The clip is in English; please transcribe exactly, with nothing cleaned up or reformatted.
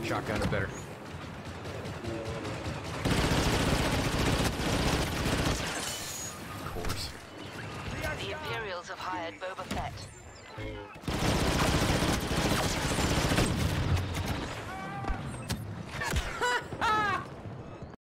Shotgun or better. Of course. The Imperials have hired Boba Fett.